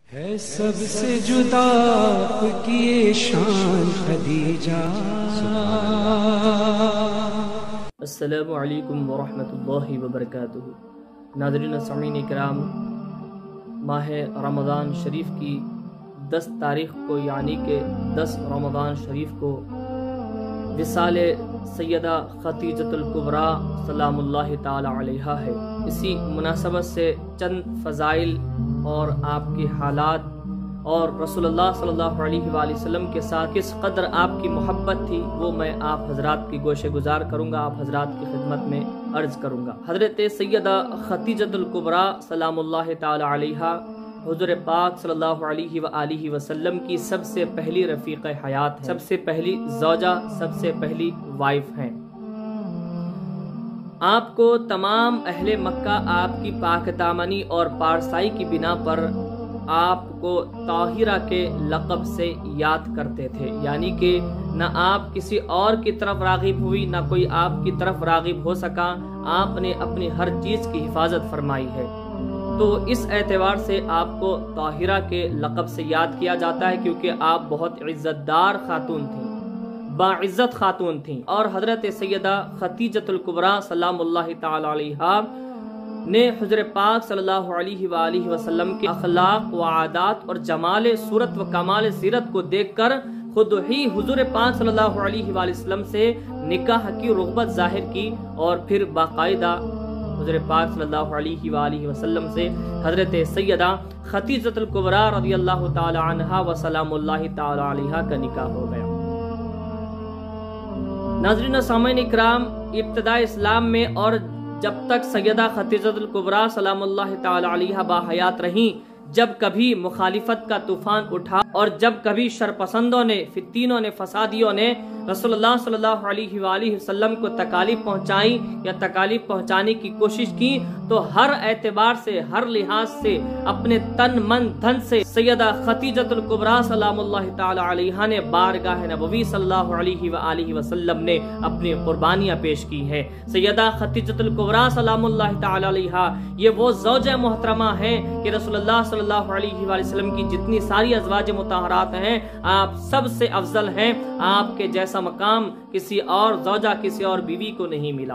ہے سب سے جدا کی شان خدیجہ۔ السلام علیکم ورحمۃ اللہ وبرکاتہ۔ ناظرین سامعین اکرام، ماہ رمضان شریف کی 10 تاریخ کو یعنی کہ 10 رمضان شریف کو وصال سیدہ خدیجۃ الکبریٰ سلام اللہ تعالی علیہا ہے۔ اسی مناسبت سے چند فضائل اور آپ کے حالات اور رسول اللہ صلی اللہ علیہ وآلہ وسلم کے ساتھ کس قدر آپ کی محبت تھی وہ میں آپ حضرات کی گوشے گزار کروں گا، آپ حضرات کی خدمت میں عرض کروں گا۔ حضرت سیدہ خدیجۃ الکبریٰ سلام اللہ تعالی علیہا حضور پاک صلی اللہ علیہ وآلہ وسلم کی سب سے پہلی رفیق حیات ہیں، سب سے پہلی زوجہ، سب سے پہلی وائف ہیں۔ آپ کو تمام اہل مکہ آپ کی پاک دامنی اور پارسائی کی بنا پر آپ کو طاہرہ کے لقب سے یاد کرتے تھے، یعنی کہ نہ آپ کسی اور کی طرف راغب ہوئی، نہ کوئی آپ کی طرف راغب ہو سکا۔ آپ نے اپنی ہر چیز کی حفاظت فرمائی ہے، تو اس اعتبار سے آپ کو طاہرہ کے لقب سے یاد کیا جاتا ہے، کیونکہ آپ بہت عزت دار خاتون تھیں، باعزت خاتون تھیں۔ اور حضرت سیدہ خدیجۃ الکبریٰ سلام اللہ تعالی علیہا نے حضور پاک صلی اللہ علیہ وآلہ وسلم کے اخلاق و عادات اور جمال صورت و کمال سیرت کو دیکھ کر خود ہی حضور پاک صلی اللہ علیہ وآلہ وسلم سے نکاح کی رغبت ظاہر کی، اور پھر باقاعدہ حضور پاک صلی اللہ علیہ وآلہ وسلم سے حضرت سیدہ خدیجۃ الکبریٰ رضی اللہ تعالی عنہا و سلام اللہ تعالی علیہا کا نکاح ہو گیا۔ ناظرین سامعین اکرام، ابتداء اسلام میں اور جب تک سیدہ خدیجۃ الکبریٰ سلام اللہ تعالی علیہا باحیات رہیں، جب کبھی مخالفت کا طوفان اٹھا اور جب کبھی شرپسندوں نے، فتینوں نے، فسادیوں نے رسول اللہ صلی اللہ علیہ وآلہ وسلم کو تکالیف پہنچائی یا تکالیف پہنچانے کی کوشش کی، تو ہر اعتبار سے، ہر لحاظ سے، اپنے تن من دھن سے سیدہ خدیجۃ الکبریٰ سلام اللہ تعالی علیہا نے بارگاہ نبوی صلی اللہ علیہ وآلہ وسلم نے اپنی قربانیاں پیش کی ہیں۔ سیدہ خدیجۃ الکبریٰ سلام اللہ تعالی علیہا یہ وہ زوجہ محترمہ ہیں کہ رسول اللہ صلی اللہ علیہ وآلہ وسلم کی جتنی ساری ازواج مطہرات ہیں، آپ سب سے افضل ہیں۔ آپ کے جیسا مقام کسی اور زوجہ، کسی اور بیوی کو نہیں ملا۔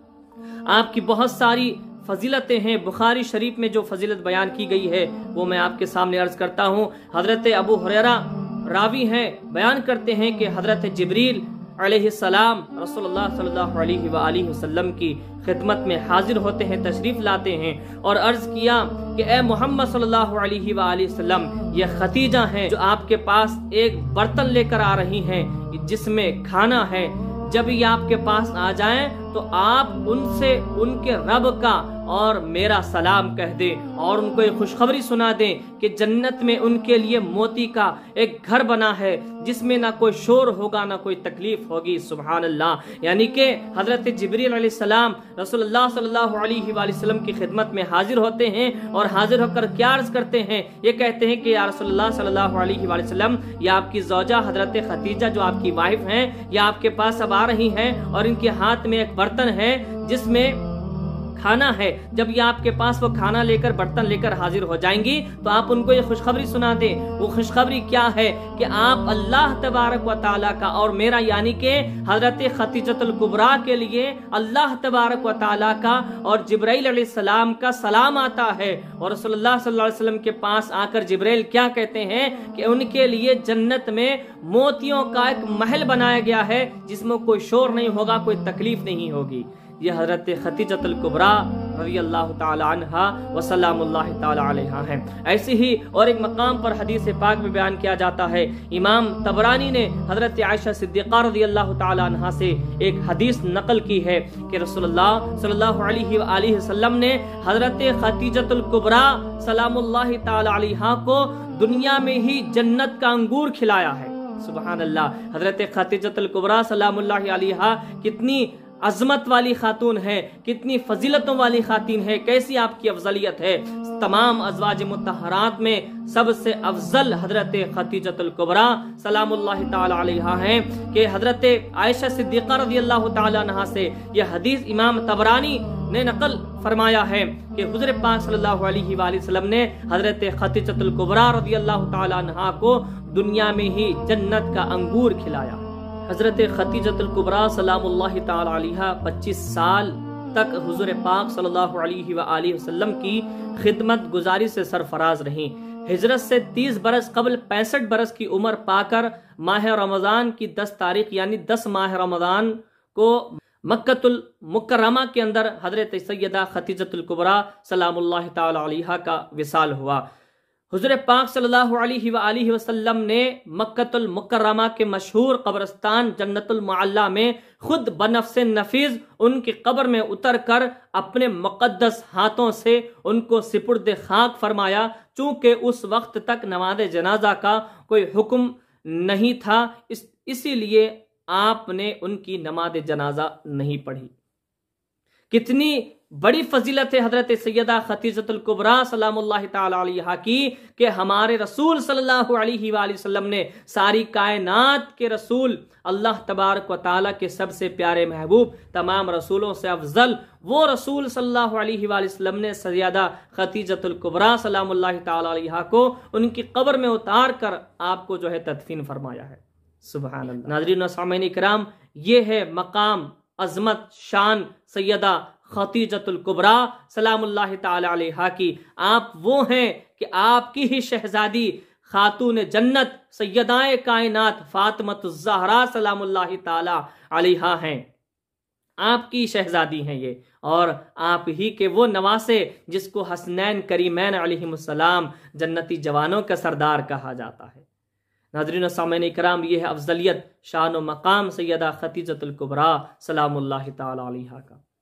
آپ کی بہت ساری فضیلتیں ہیں، بخاری شریف میں جو فضیلت بیان کی گئی ہے وہ میں آپ کے سامنے عرض کرتا ہوں۔ حضرت ابو ہریرہ راوی ہیں، بیان کرتے ہیں کہ حضرت جبریل علیہ السلام رسول اللہ صلی اللہ علیہ وآلہ وسلم کی خدمت میں حاضر ہوتے ہیں، تشریف لاتے ہیں اور عرض کیا کہ اے محمد صلی اللہ علیہ وآلہ وسلم، یہ خدیجہ ہیں جو آپ کے پاس ایک برتن لے کر آ رہی ہیں جس میں کھانا ہے، جب یہ آپ کے پاس آ جائیں تو آپ ان سے ان کے رب کا اور میرا سلام کہہ دیں، اور ان کو ایک خوشخبری سنا دیں کہ جنت میں ان کے لیے موتی کا ایک گھر بنا ہے جس میں نہ کوئی شور ہوگا، نہ کوئی تکلیف ہوگی۔ سبحان اللہ! یعنی کہ حضرت جبریل علیہ السلام رسول اللہ صلی اللہ علیہ وآلہ وسلم کی خدمت میں حاضر ہوتے ہیں، اور حاضر ہو کر کیا عرض کرتے ہیں؟ یہ کہتے ہیں کہ یا رسول اللہ صلی اللہ علیہ وآلہ وسلم، یہ آپ کی زوجہ حضرت خدیجہ جو آپ کی وائف ہیں، یہ آپ کے پاس اب آ رہی ہیں، اور ان کے ہاتھ میں ایک برتن ہے جس میں کھانا ہے۔ جب یہ آپ کے پاس وہ کھانا لے کر، برتن لے کر حاضر ہو جائیں گی تو آپ ان کو یہ خوشخبری سنا دیں۔ وہ خوشخبری کیا ہے کہ آپ اللہ تبارک و تعالیٰ کا اور میرا، یعنی کہ حضرت خدیجۃ الکبریٰ کے لیے اللہ تبارک و تعالیٰ کا اور جبرائیل علیہ السلام کا سلام آتا ہے، اور رسول اللہ صلی اللہ علیہ وسلم کے پاس آ کر جبرائیل کیا کہتے ہیں کہ ان کے لیے جنت میں موتیوں کا ایک محل بنایا گیا ہے جس میں کوئی شور نہیں ہوگا، کوئی تکلیف نہیں ہوگی۔ یہ حضرت خدیجۃ الکبریٰ رضی اللہ تعالی عنہا و سلام اللہ تعالی علیہا ہیں۔ ایسے ہی اور ایک مقام پر حدیث پاک میں بیان کیا جاتا ہے، امام طبرانی نے حضرت عائشہ صدیقہ رضی اللہ تعالی عنہا سے ایک حدیث نقل کی ہے کہ رسول اللہ صلی اللہ علیہ وآلہ وسلم نے حضرت خدیجۃ الکبریٰ سلام اللہ تعالی علیہا کو دنیا میں ہی جنت کا انگور کھلایا ہے۔ سبحان اللہ! حضرت خدیجۃ الکبریٰ سلام اللہ علیہا کتنی عظمت والی خاتون ہے، کتنی فضیلتوں والی خاتون ہے، کیسی آپ کی افضلیت ہے۔ تمام ازواج مطہرات میں سب سے افضل حضرت خدیجۃ الکبریٰ سلام اللہ تعالی علیہا ہیں کہ حضرت عائشہ صدیقہ رضی اللہ تعالی عنہا سے یہ حدیث امام طبرانی نے نقل فرمایا ہے کہ حضور پاک صلی اللہ علیہ وآلہ وسلم نے حضرت خدیجہ الکبریٰ رضی اللہ تعالی عنہا کو دنیا میں ہی جنت کا انگور کھلایا۔ حضرت خدیجہ الکبریٰ سلام اللہ تعالی علیہا 25 سال تک حضور پاک صلی اللہ علیہ وآلہ وسلم کی خدمت گزاری سے سرفراز رہیں۔ ہجرت سے 30 برس قبل 65 برس کی عمر پا کر ماہ رمضان کی 10 تاریخ یعنی 10 ماہ رمضان کو مکہ المکرمہ کے اندر حضرت سیدہ خدیجہ الکبریٰ سلام اللہ تعالی علیہا کا وصال ہوا۔ حضور پاک صلی اللہ علیہ وآلہ وسلم نے مکہ المکرمہ کے مشہور قبرستان جنت المعلی میں خود بنفس نفیس ان کی قبر میں اتر کر اپنے مقدس ہاتھوں سے ان کو سپرد خاک فرمایا، چونکہ اس وقت تک نماز جنازہ کا کوئی حکم نہیں تھا، اسی لیے آپ نے ان کی نماز جنازہ نہیں پڑھی۔ کتنی بڑی فضیلت ہے حضرت سیدہ خدیجہ الکبریٰ سلام اللہ تعالی علیہا کی کہ ہمارے رسول صلی اللہ علیہ وآلہ وسلم نے ساری کائنات کے رسول، اللہ تبارک و تعالیٰ کے سب سے پیارے محبوب، تمام رسولوں سے افضل وہ رسول صلی اللہ علیہ وآلہ وسلم نے سیدہ خدیجہ الکبریٰ سلام اللہ تعالی علیہا کو ان کی قبر میں اتار کر آپ کو جو ہے تدفین فرمایا ہے۔ سبحان اللہ۔ ناظرین و سامعین کرام، یہ ہے مقام، عظمت، شان سیدہ خدیجہ الکبریٰ سلام اللہ تعالی علیہا کی۔ آپ وہ ہیں کہ آپ کی ہی شہزادی خاتون جنت سیدائے کائنات فاطمۃ الزہرا سلام اللہ تعالی علیہا ہیں، آپ کی شہزادی ہیں یہ، اور آپ ہی کے وہ نواسے جس کو حسنین کریمین علیہم السلام جنتی جوانوں کا سردار کہا جاتا ہے۔ ناظرین و سامعین کرام، یہ ہے افضلیت، شان و مقام سیدہ خدیجہ الکبریٰ سلام اللہ تعالی علیہا کا۔